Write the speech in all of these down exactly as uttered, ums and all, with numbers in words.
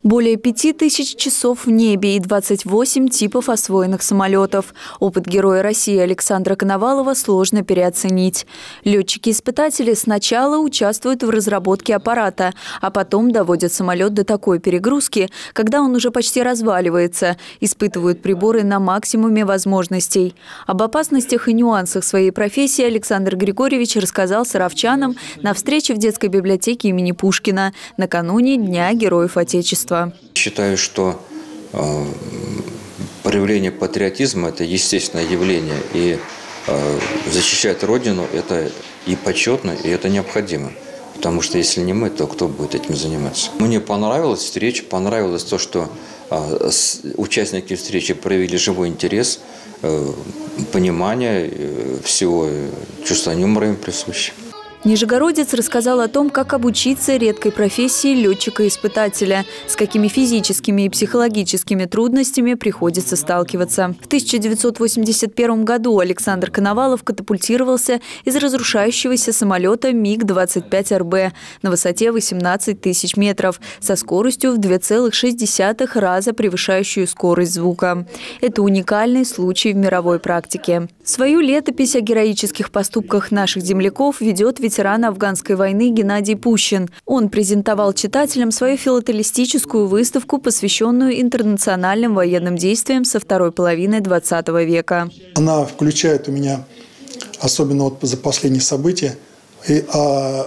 Более пяти тысяч часов в небе и двадцать восемь типов освоенных самолетов. Опыт Героя России Александра Коновалова сложно переоценить. Летчики-испытатели сначала участвуют в разработке аппарата, а потом доводят самолет до такой перегрузки, когда он уже почти разваливается, испытывают приборы на максимуме возможностей. Об опасностях и нюансах своей профессии Александр Григорьевич рассказал саровчанам на встрече в детской библиотеке имени Пушкина накануне Дня Героев Отечества. Считаю, что э, проявление патриотизма – это естественное явление, и э, защищать Родину – это и почетно, и это необходимо. Потому что если не мы, то кто будет этим заниматься? Мне понравилась встреча, понравилось то, что э, с, участники встречи проявили живой интерес, э, понимание э, всего, чувство юмора им присуще. Нижегородец рассказал о том, как обучиться редкой профессии летчика-испытателя, с какими физическими и психологическими трудностями приходится сталкиваться. В тысяча девятьсот восемьдесят первом году Александр Коновалов катапультировался из разрушающегося самолета МиГ двадцать пять эр бэ на высоте восемнадцать тысяч метров со скоростью в два целых шесть десятых раза превышающую скорость звука. Это уникальный случай в мировой практике. Свою летопись о героических поступках наших земляков ведет ветеран ветеран афганской войны Геннадий Пущин. Он презентовал читателям свою филателистическую выставку, посвященную интернациональным военным действиям со второй половины двадцатого века. Она включает у меня, особенно вот за последние события, и, а,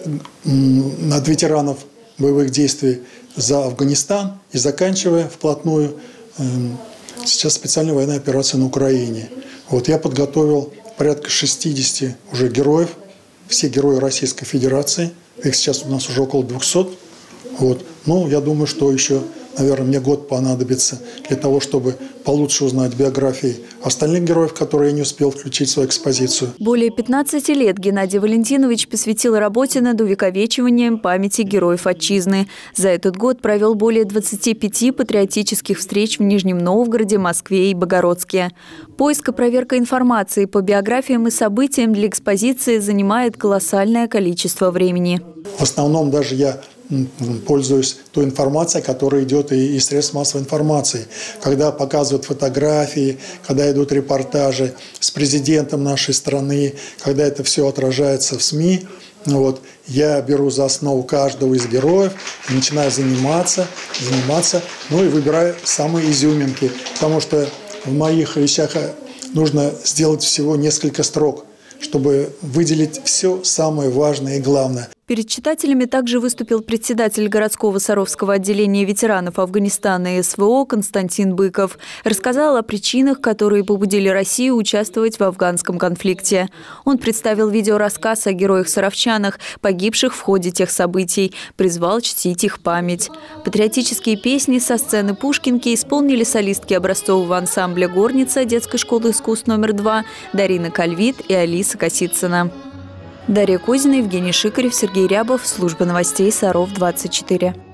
над ветеранов боевых действий за Афганистан и заканчивая вплотную э, сейчас специальная военная операция на Украине. Вот я подготовил порядка шестидесяти уже героев. Все герои Российской Федерации. Их сейчас у нас уже около двухсот. Вот. Ну, я думаю, что еще, наверное, мне год понадобится для того, чтобы получше узнать биографии остальных героев, которые я не успел включить в свою экспозицию. Более пятнадцати лет Геннадий Валентинович посвятил работе над увековечиванием памяти героев Отчизны. За этот год провел более двадцати пяти патриотических встреч в Нижнем Новгороде, Москве и Богородске. Поиск и проверка информации по биографиям и событиям для экспозиции занимает колоссальное количество времени. В основном даже я пользуюсь той информацией, которая идет и из средств массовой информации. Когда показывают фотографии, когда идут репортажи с президентом нашей страны, когда это все отражается в СМИ, вот, я беру за основу каждого из героев и начинаю заниматься, заниматься, ну и выбираю самые изюминки, потому что в моих вещах нужно сделать всего несколько строк, чтобы выделить все самое важное и главное. Перед читателями также выступил председатель городского Саровского отделения ветеранов Афганистана и эс вэ о Константин Быков. Рассказал о причинах, которые побудили Россию участвовать в афганском конфликте. Он представил видеорассказ о героях-саровчанах, погибших в ходе тех событий, призвал чтить их память. Патриотические песни со сцены Пушкинки исполнили солистки образцового ансамбля «Горница» детской школы искусств номер два Дарина Кальвит и Алиса Косицына. Дарья Козина, Евгений Шикарев, Сергей Рябов. Служба новостей Саров двадцать четыре.